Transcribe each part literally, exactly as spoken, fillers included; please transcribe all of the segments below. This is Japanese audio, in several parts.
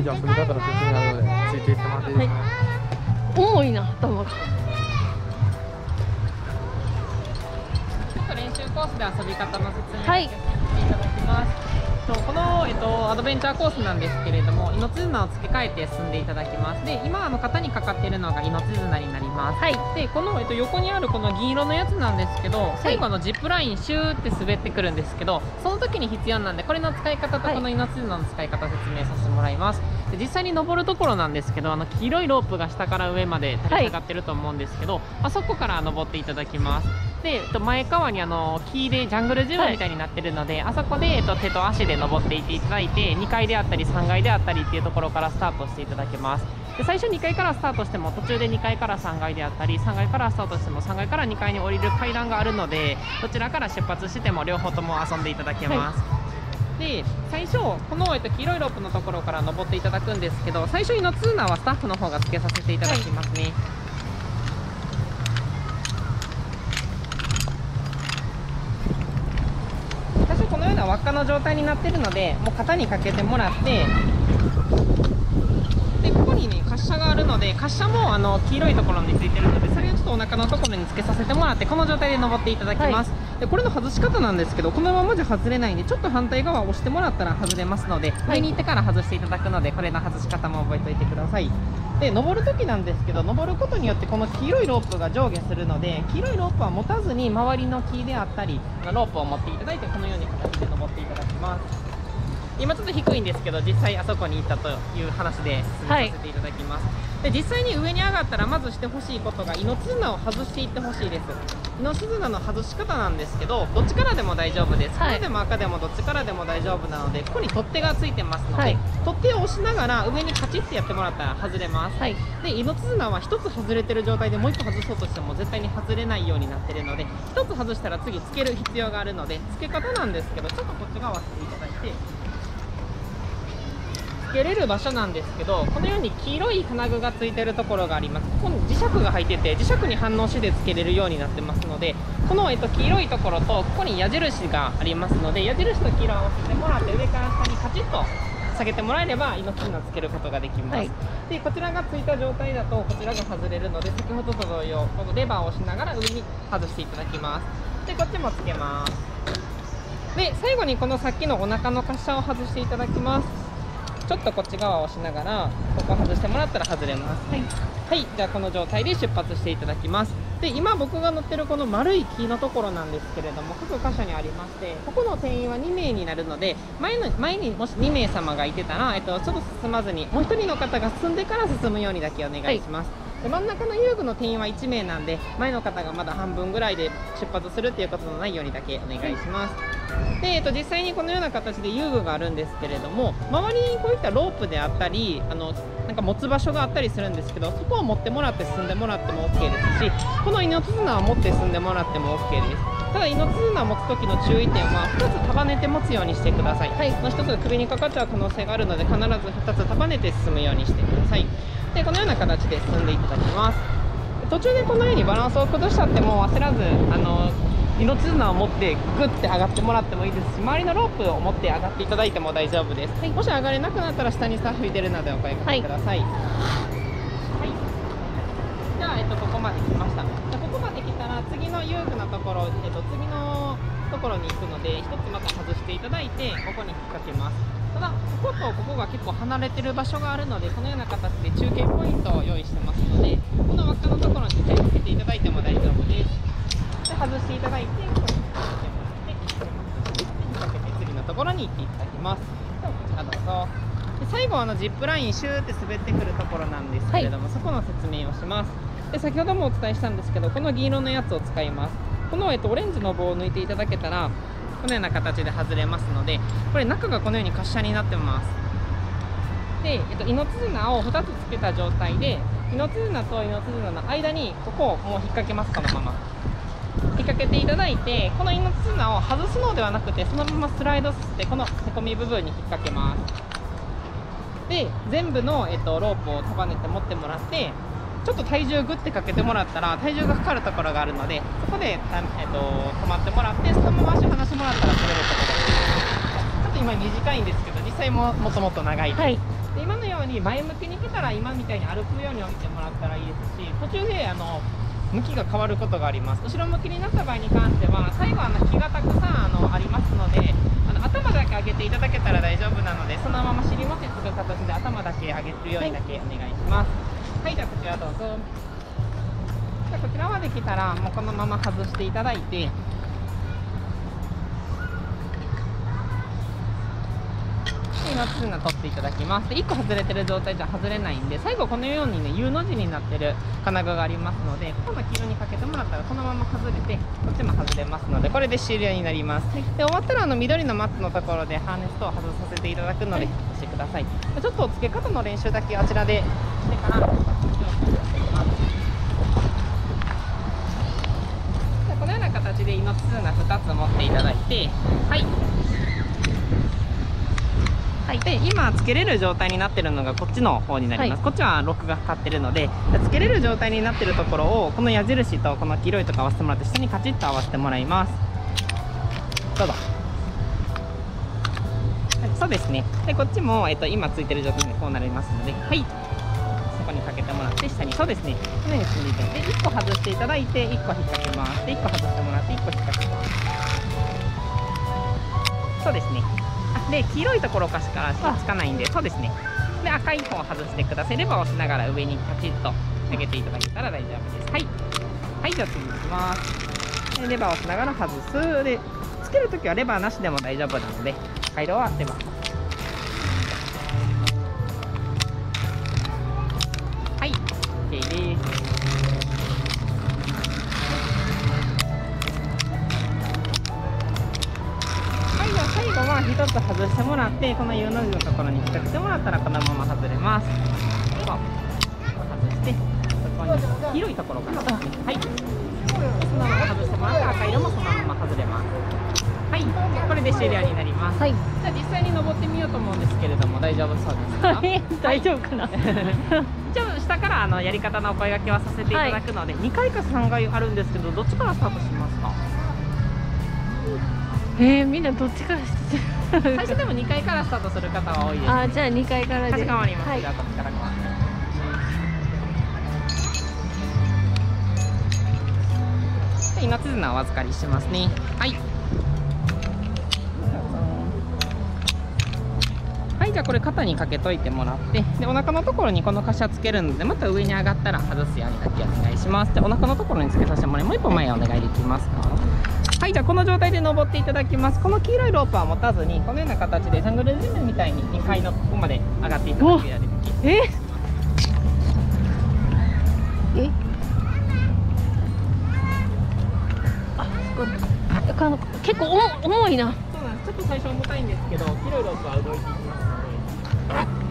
じゃあ遊び方の説明あるのでついていってもらっていいですか。 重いな頭が。 ちょっと練習コースで遊び方の説明をさせていただきます。とこの、えっと、アドベンチャーコースなんですけれども、命綱を付け替えて進んでいただきます。で、今あの型にかかっているのが命綱になります。はい、でこの、えっと、横にあるこの銀色のやつなんですけど、最後のジップラインシューって滑ってくるんですけど、その時に必要なんでこれの使い方とこの命綱の使い方を説明させてもらいます。で実際に登るところなんですけど、あの黄色いロープが下から上まで垂れ下がってると思うんですけど、あそこから登っていただきます。で、えっと、前側にあの木でジャングルジムみたいになってるので、はい、あそこで、えっと、手と足で登っていっていただいて、にかいであったりさんがいであったりっていうところからスタートしていただけます。で最初にかいからスタートしても途中でにかいからさんがいであったりさんがいからスタートしてもさんがいからにかいに降りる階段があるので、どちらから出発しても両方とも遊んでいただけます。はい、で最初この、えっと、黄色いロープのところから登っていただくんですけど、最初にのツーナーはスタッフの方がつけさせていただきますね。はい、最初このような輪っかの状態になっているので、もう肩にかけてもらって、でここにね滑車があるので、滑車もあの黄色いところについてるので、それをちょっとお腹のところにつけさせてもらって、この状態で登っていただきます。はい、でこれの外し方なんですけど、このままじゃ外れないんで、ちょっと反対側を押してもらったら外れますので、はい、上に行ってから外していただくので、これの外し方も覚えておいてください。で登る時なんですけど、登ることによってこの黄色いロープが上下するので、黄色いロープは持たずに周りの木であったりロープを持っていただいて、このように形で登っていただきます。今ちょっと低いんですけど、実際あそこに行ったという話で進めさせていただきます。はい、で実際に上に上がったらまずしてほしいことが、命綱を外していってほしいです。命綱の外し方なんですけど、どっちからでも大丈夫です。黒でも赤でもどっちからでも大丈夫なので、ここに取っ手がついてますので、はい、取っ手を押しながら上にカチッてやってもらったら外れます。はい、で命綱はひとつ外れてる状態でもういっこ外そうとしても絶対に外れないようになってるので、ひとつ外したら次つける必要があるので、付け方なんですけど、ちょっとこっち側をしていただいて、つけれる場所なんですけど、このように黄色い金具がついてるところがあります。ここに磁石が入ってて、磁石に反応してつけれるようになってますので、この、えっと、黄色いところとここに矢印がありますので、矢印と黄色を押してもらって、上から下にカチッと下げてもらえれば命綱つけることができます。はい、でこちらがついた状態だとこちらが外れるので、先ほどと同様このレバーを押しながら上に外していただきます。でこっちもつけます。で最後にこのさっきのお腹の滑車を外していただきます。ちょっとこっち側を押しながらここを外してもらったら外れます。はい、はい、じゃあこの状態で出発していただきます。で今僕が乗ってるこの丸い木のところなんですけれども、各箇所にありまして、ここの定員はにめいになるので、前の前にもしにめい様がいてたら、えっと、ちょっと進まずにもうひとりの方が進んでから進むようにだけお願いします。はい、で真ん中の遊具の定員はいちめいなんで、前の方がまだ半分ぐらいで出発するっていうことのないようにだけお願いします。で、えっと、実際にこのような形で遊具があるんですけれども、周りにこういったロープであったり、あのなんか持つ場所があったりするんですけど、そこを持ってもらって進んでもらっても OK ですし、この命綱を持って進んでもらっても OK です。ただ命綱を持つ時の注意点は、ふたつ束ねて持つようにしてください。はい、ひとつ首にかかっちゃう可能性があるので、必ずふたつ束ねて進むようにしてください。でこのような形で進んでいただきます。途中でこのようにバランスを崩しちゃっても焦らず、あの命綱を持ってグッて上がってもらってもいいですし、周りのロープを持って上がっていただいても大丈夫です。はい、もし上がれなくなったら下にスタッフいてるのでお声掛けください。はい、はい、じゃあ、えっと、ここまで来ました。ここまで来たら次の遊具のところ、えっと、次のところに行くので、ひとつまた外していただいてここに引っ掛けます。ただこことここが結構離れてる場所があるので、このような形で中継ポイントを用意してますので、この輪っかのところに手をつけていただいても大丈夫です。で外していただいて、ここに引っ掛けまして、引っ掛けて次のところに行っていただきます。ではこちらどうぞ。で最後はあのジップラインシューって滑ってくるところなんですけれども、はい、そこの説明をします。で先ほどもお伝えしたんですけど、この銀色のやつを使います。この、えっと、オレンジの棒を抜いていただけたらこのような形で外れますので、これ中がこのように滑車になってます。で、えっと、命綱をふたつつけた状態で、命綱と命綱の間にここをもう引っ掛けます。このまま引っ掛けていただいて、この命綱を外すのではなくて、そのままスライドさせてこのへこみ部分に引っ掛けます。で全部の、えっと、ロープを束ねて持ってもらって、ちょっと体重グッてかけてもらったら体重がかかるところがあるので、そこで、えっと、止まってもらって、そのまま足離してもらったら取れるところです。ちょっと今短いんですけど、実実際ももっともっと長いです、 はい。 で今のように前向きに来たら今みたいに歩くように降りてもらったらいいですし、途中であの向きが変わることがあります。後ろ向きになった場合に関しては最後あの日がたくさんあのありますので、あの頭だけ上げていただけたら大丈夫なので、そのまま尻餅つく形で頭だけ上げるようにだけお願いします。はい、じゃあこちらどうぞ。じゃあこちらまで来たらもうこのまま外していただいて、今ツーナ取っていただきます。でいっこ外れてる状態じゃ外れないんで、最後このようにね U の字になってる金具がありますので、ここの黄色にかけてもらったらそのまま外れてこっちも外れますので、これで終了になります。で終わったらあの緑のマットのところでハーネストを外させていただくのでおしてください。ちょっと付け方の練習だけあちらでしてから、じゃあこのような形で今ツーナふたつ持っていただいて、はいはい、で今つけれる状態になってるのがこっちの方になります、はい、こっちはロックがかかってるので、つけれる状態になってるところをこの矢印とこの黄色いとこ合わせてもらって下にカチッと合わせてもらいます。どうぞ。はい、そうですね。でこっちも、えっと、今ついてる状態にこうなりますので、はい、そこにかけてもらって下に、そうですね、このように進んでいただいて、いっこ外していただいていっこ引っ掛けます。でいっこ外してもらっていっこ引っ掛けます。そうですね。で黄色いところかしから火つかないんで、そうですね。で赤い方を外してください。レバーを押しながら上にカチッと上げていただけたら大丈夫です。はい、はい、じゃあ次に行きます。でレバーを押しながら外す。でつけるときはレバーなしでも大丈夫なので、回路はレバー。はい、OK です。最後はひとつ外してもらって、この U の字のところに引っ掛けてもらったらこのまま外れます。外してそこに黄色いところからですね。はい、そのまま外してもらって赤色もそのまま外れます。はい、これで終了になります。はい、じゃあ実際に登ってみようと思うんですけれども、大丈夫そうですか？はい、 大丈夫かな。 一応下からあのやり方のお声掛けはさせていただくので、はい、にかいかさんかいあるんですけど、どっちからスタートしますか？ えー、みんなどっちからして最初でもにかいからスタートする方は多いです、ね。 あ、じゃあにかいからで。 かしこまります。はい、じゃあこっちからで命綱をお預かりしますね。はい。はい、じゃあこれ肩にかけといてもらって、でお腹のところにこの滑車つけるので、また上に上がったら外すようにだけお願いします。でお腹のところにつけさせてもらい、もう一歩前お願いできますか？はい、じゃあこの状態で登っていただきます。この黄色いロープは持たずに、このような形でジャングルジムみたいににかいのここまで上がっていただくように。 ええあ、そこあの結構重重いな。 そうなんです。ちょっと最初重たいんですけど、黄色いロープは動いていきますので。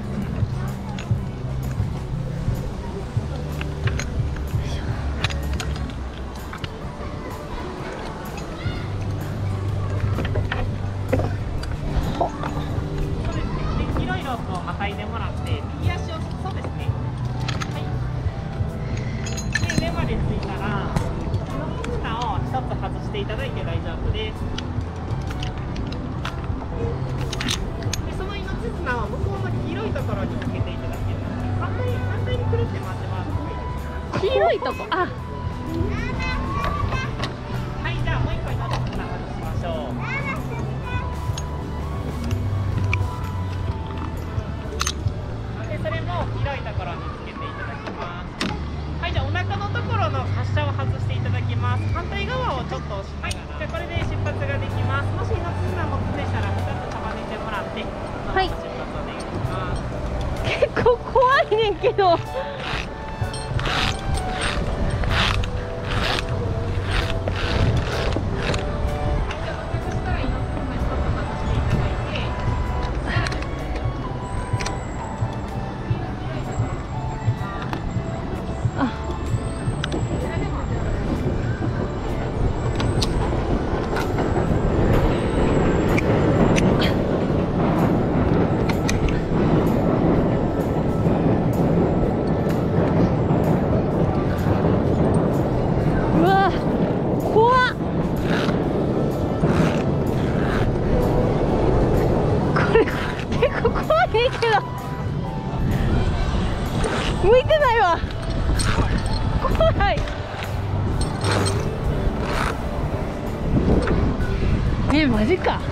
またいでもらって右足を、そうですね、はい、で上までついたら命綱をひとつ外していただいて大丈夫です。でその命綱を向こうの黄色いところにかけていただけるので、反対反対にくるって回ってもらってもいいですか？ 黄色いとこ、あ、 はい、じゃあもう一個命綱外しましょう。それも広いところにつけていただきます。はい、じゃあお腹のところの滑車を外していただきます。反対側をちょっと押しながら、はい、じゃあこれで出発ができます。もし命綱持つでしたらふたつ束ねてもらって、はい、出発お願いします。 結構怖いねんけど。 怖いねんけど向いてないわ。怖い。え、マジか。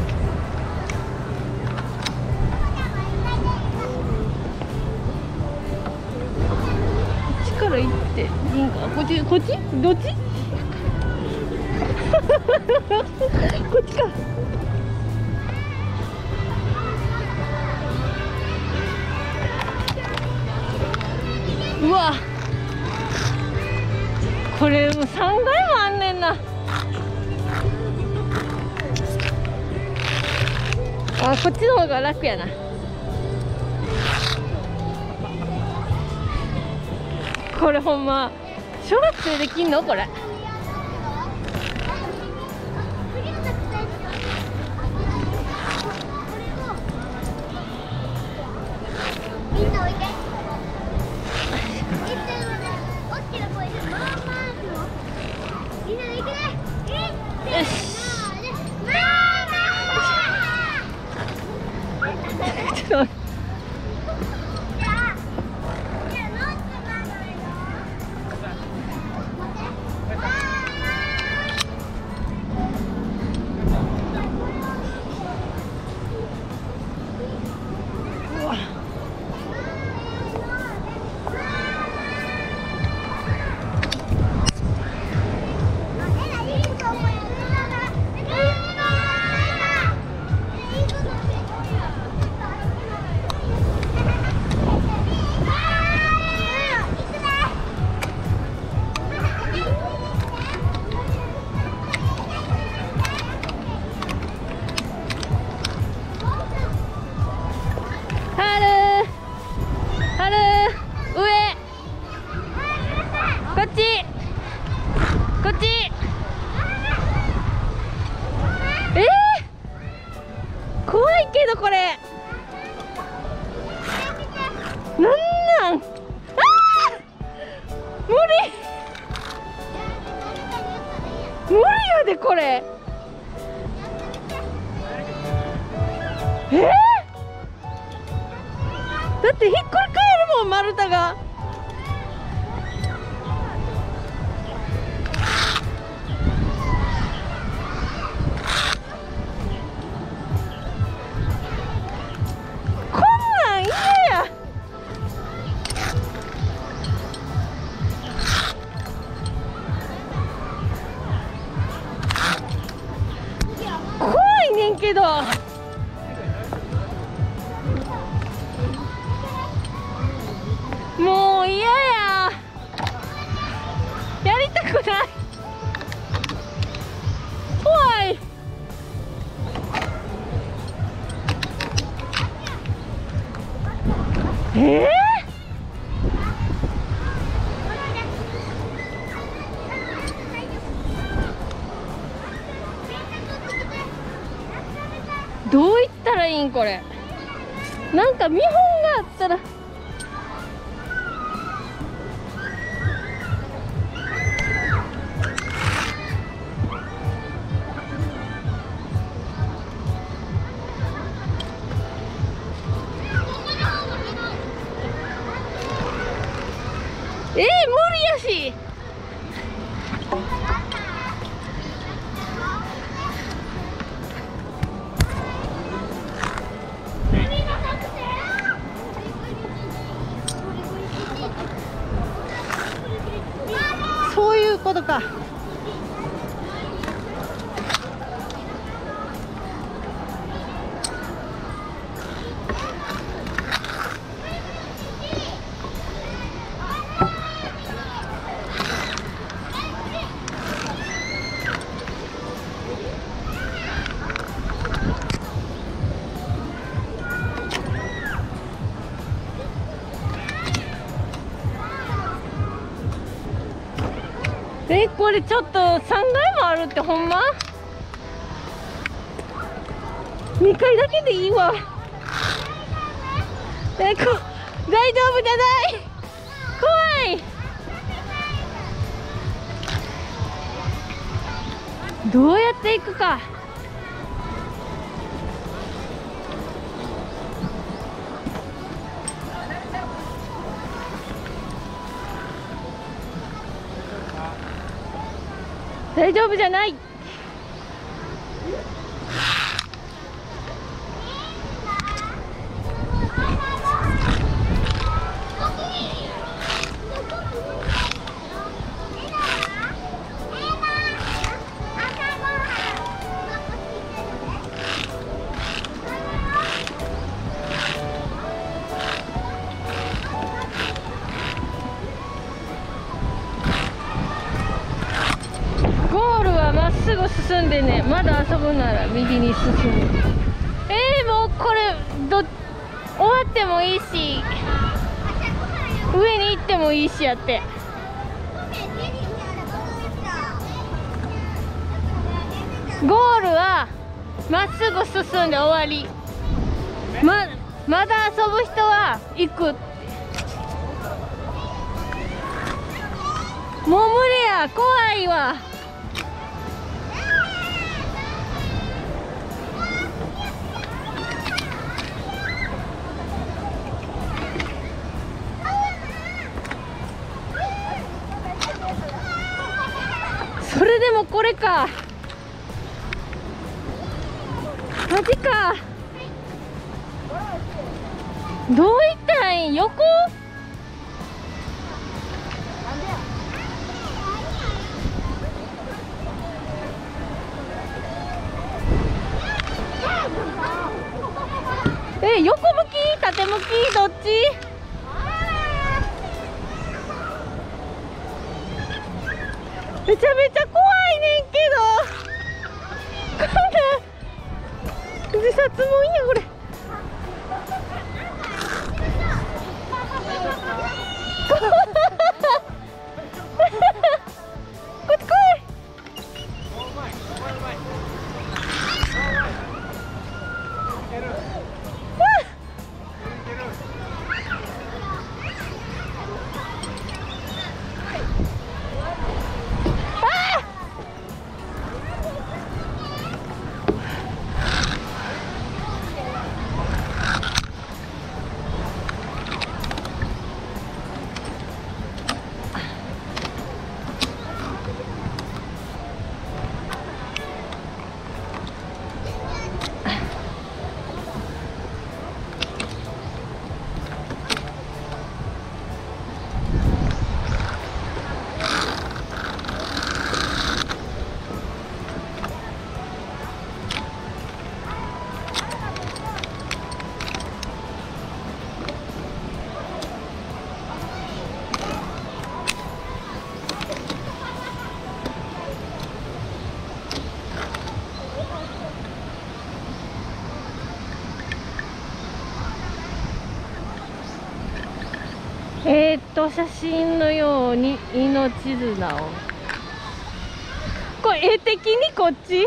こっちから行っていいんか。こっち、こっち、どっちこっちか。うわ、これもうさんがいもあんねんな。あ、こっちの方が楽やな。これほんま小学生できんのこれ。 みんなおいで。 よし。ちょっとこれなんなん、あー無理無理やでこれ。えー、だってひっくり返るもん丸太が。けどもう嫌や、やりたくない、怖い。えーどういったらいいんこれ。なんか見本があったら。えー、無理やし。そういうことか。え、これちょっとさんがいもあるってほんま？にかいだけでいいわ。え、こ、大丈夫じゃない。怖い。どうやって行くか。 大丈夫じゃない。まっすぐ進んでね、まだ遊ぶなら右に進む。えー、もうこれど終わってもいいし上に行ってもいいしやって。ゴールはまっすぐ進んで終わり。ままだ遊ぶ人は行く。もう無理や、怖いわ。それでもこれか。マジか。どういったらいい？横？え、横向き？縦向き？どっち？めちゃめちゃ怖いねんけど。こんな自殺もんやこれ。こっち来い。えー、っと写真のように命綱を。これ絵的にこっち？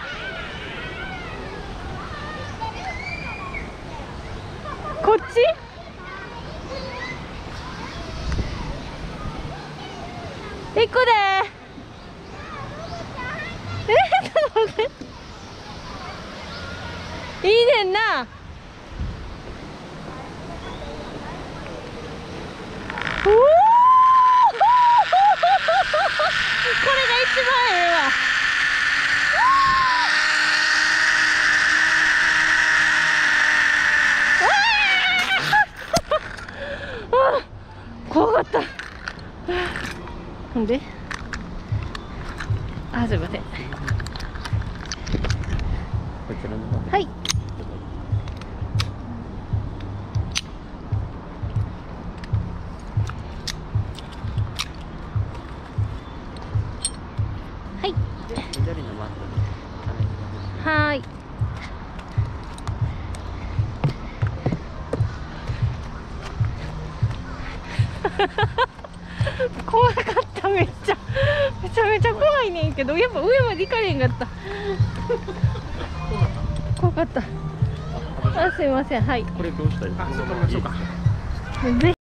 こっち？行くで。えー、ちょっと待って。いいねんな。これが一番ええわ。怖かった。ほんで、あ、すいません。 こちらの方で。 はい。はい。 緑のマットにはーい。怖かった、めっちゃめちゃめちゃ怖いねんけど、やっぱ上まで行かれへんかった。怖かった。あ、すいません。はい、 これどうしたらいいですか？ あ、そうしましょうか。 ぜ